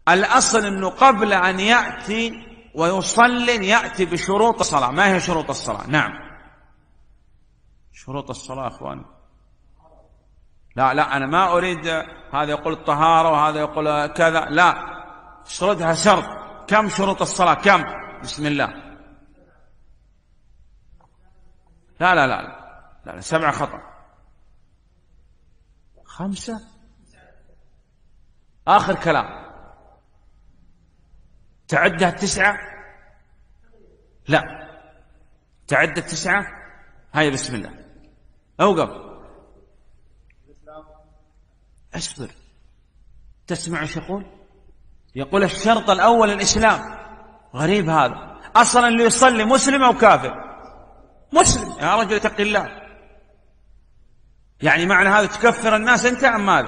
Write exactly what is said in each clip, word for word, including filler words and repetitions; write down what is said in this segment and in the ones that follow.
الأصل أنه قبل أن يأتي ويصلي يأتي بشروط الصلاة. ما هي شروط الصلاة؟ نعم، شروط الصلاة أخواني. لا لا أنا ما أريد هذا يقول الطهارة وهذا يقول كذا، لا، شروطها شرط. كم شروط الصلاة؟ كم؟ بسم الله. لا لا لا لا, لا. سبعة خطأ. خمسة آخر كلام. تعدها التسعة؟ لا، تعد التسعة. هيا بسم الله. أوقف. أصبر، تسمع ايش يقول؟ يقول الشرط الأول الإسلام. غريب هذا، أصلا اللي يصلي مسلم أو كافر؟ مسلم. يا رجل اتق الله، يعني معنى هذا تكفر الناس أنت أم ماذا؟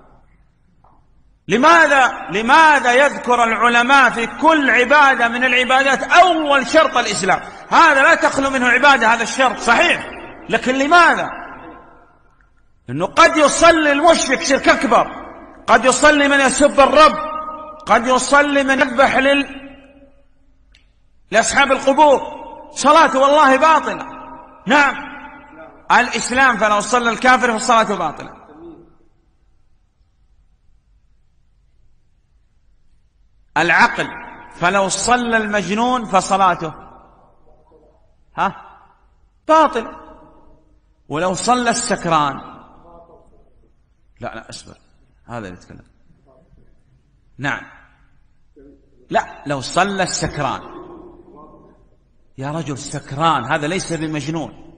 لماذا لماذا يذكر العلماء في كل عبادة من العبادات أول شرط الإسلام؟ هذا لا تخلو منه عبادة، هذا الشرط صحيح، لكن لماذا؟ إنه قد يصلي المشرك شرك أكبر، قد يصلي من يسب الرب، قد يصلي من يذبح لل... لأصحاب القبور، صلاته والله باطلة. نعم، الإسلام فلو صلى الكافر فالصلاة باطلة. العقل فلو صلى المجنون فصلاته ها باطلة. ولو صلى السكران، لا لا اصبر، هذا اللي يتكلم. نعم، لا، لو صلى السكران. يا رجل سكران هذا ليس بمجنون،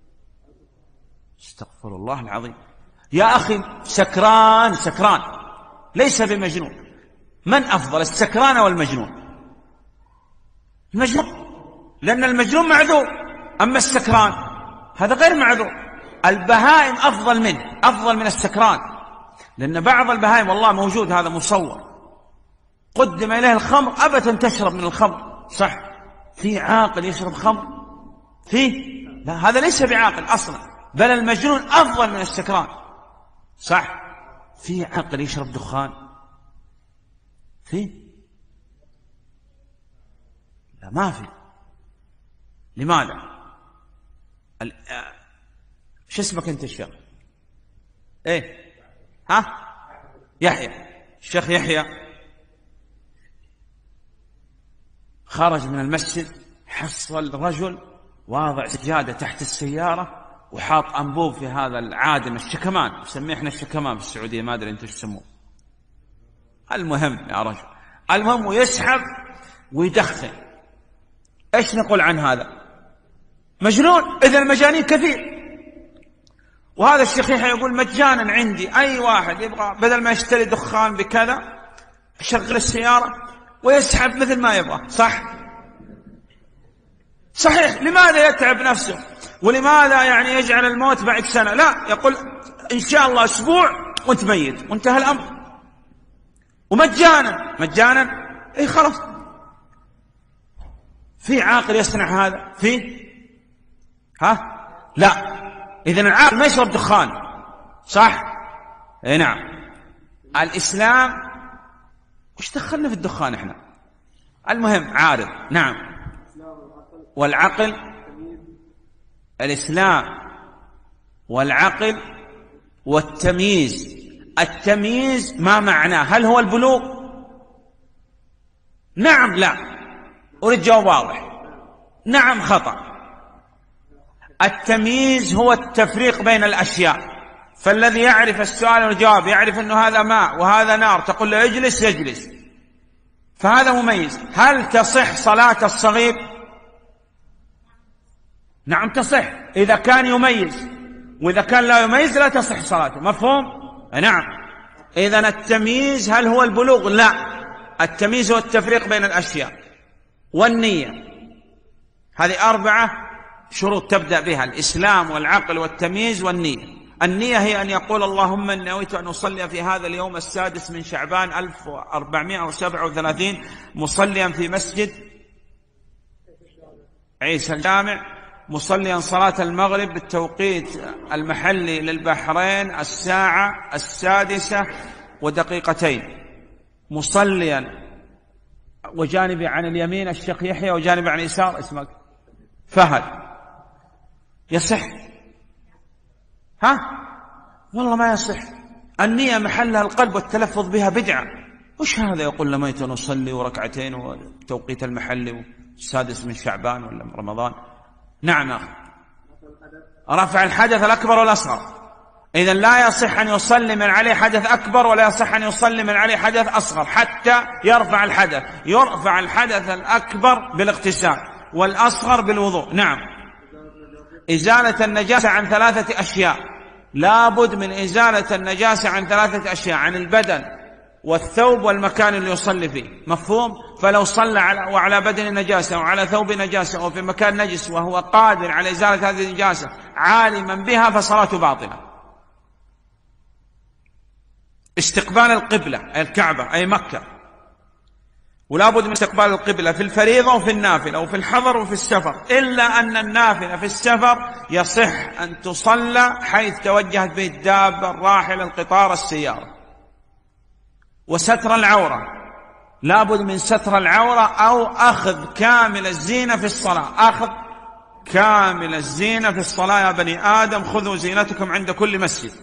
استغفر الله العظيم يا أخي. سكران سكران ليس بمجنون. من أفضل، السكران أو المجنون؟ المجنون، لأن المجنون معذور، أما السكران هذا غير معذور. البهائم أفضل منه، أفضل من السكران، لأن بعض البهائم والله موجود هذا مصور، قدم إليه الخمر أبت أن تشرب من الخمر. صح، في عاقل يشرب خمر؟ فيه؟ لا، هذا ليس بعاقل أصلا، بل المجنون أفضل من السكران. صح، في عاقل يشرب دخان؟ فيه؟ لا، ما في. لماذا؟ ال... شو اسمك أنت الشيخ؟ إيه؟ ها؟ يحيى. الشيخ يحيى خرج من المسجد، حصل رجل واضع سجادة تحت السيارة وحاط أنبوب في هذا العادم الشكمان، نسميه احنا الشكمان في السعودية، ما أدري أنتم ايش تسموه. المهم يا رجل، المهم ويسحب ويدخن. ايش نقول عن هذا؟ مجنون. إذا المجانين كثير. وهذا الشيخ يحيى يقول مجانا عندي أي واحد يبغى بدل ما يشتري دخان بكذا يشغل السيارة ويسحب مثل ما يبغى. صح؟ صحيح. لماذا يتعب نفسه؟ ولماذا يعني يجعل الموت بعد سنة؟ لا، يقول إن شاء الله أسبوع وانت ميت وانتهى الأمر. ومجانا مجانا اي خلاص. في عاقل يصنع هذا؟ في؟ ها؟ لا. إذن العاقل ما يشرب دخان. صح؟ اي نعم. الإسلام وش دخلنا في الدخان احنا؟ المهم عارض. نعم. والعقل، الإسلام والعقل والتمييز. التمييز ما معناه؟ هل هو البلوغ؟ نعم لا، أريد جواب واضح. نعم خطأ. التمييز هو التفريق بين الأشياء. فالذي يعرف السؤال والجواب، يعرف أنه هذا ماء وهذا نار، تقول له اجلس يجلس، فهذا مميز. هل تصح صلاة الصغير؟ نعم تصح إذا كان يميز، وإذا كان لا يميز لا تصح صلاته. مفهوم؟ نعم. إذن التمييز هل هو البلوغ؟ لا، التمييز هو التفريق بين الأشياء. والنية، هذه أربعة شروط تبدأ بها: الإسلام والعقل والتمييز والنية. النية هي أن يقول اللهم إني نويت أن أصلي في هذا اليوم السادس من شعبان ألف وأربعمائة وسبعة وثلاثين مصليا في مسجد عيسى الجامع، مصليا صلاة المغرب بالتوقيت المحلي للبحرين الساعة السادسة ودقيقتين، مصليا وجانبي عن اليمين الشيخ يحيى وجانبي عن اليسار اسمك فهد، يصح؟ ها؟ والله ما يصح. النية محلها القلب والتلفظ بها بدعة. وش هذا يقول نويت نصلي وركعتين وتوقيت المحلي السادس من شعبان ولا من رمضان؟ نعم أخي، رفع الحدث الأكبر والأصغر. إذن لا يصح أن يصلي من عليه حدث أكبر ولا يصح أن يصلي من عليه حدث أصغر حتى يرفع الحدث. يرفع الحدث الأكبر بالاغتسال والأصغر بالوضوء. نعم. إزالة النجاسة عن ثلاثة أشياء، لابد من إزالة النجاسة عن ثلاثة أشياء: عن البدن والثوب والمكان اللي يصلي فيه. مفهوم؟ فلو صلى على وعلى بدن نجاسة وعلى ثوب نجاسة أو في مكان نجس وهو قادر على إزالة هذه النجاسة عالما بها فصلاته باطلة. استقبال القبلة أي الكعبة أي مكة، ولا بد من استقبال القبلة في الفريضة وفي النافلة وفي الحضر وفي السفر، إلا أن النافلة في السفر يصح أن تصلى حيث توجهت به الدابة الراحلة القطار السيارة. وستر العورة، لا بد من ستر العورة أو أخذ كامل الزينة في الصلاة. أخذ كامل الزينة في الصلاة يا بني آدم، خذوا زينتكم عند كل مسجد.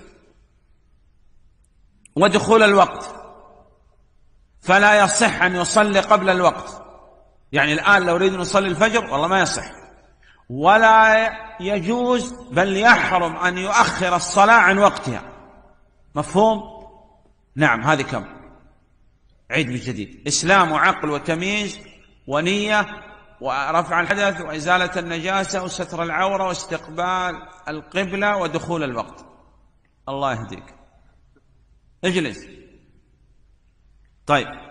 ودخول الوقت، فلا يصح أن يصلي قبل الوقت. يعني الآن لو يريد أن يصلي الفجر والله ما يصح، ولا يجوز بل يحرم أن يؤخر الصلاة عن وقتها. مفهوم؟ نعم. هذه كم؟ عيد من جديد: إسلام وعقل وتمييز ونية ورفع الحدث وإزالة النجاسة وستر العورة واستقبال القبلة ودخول الوقت. الله يهديك. اجلس. طيب.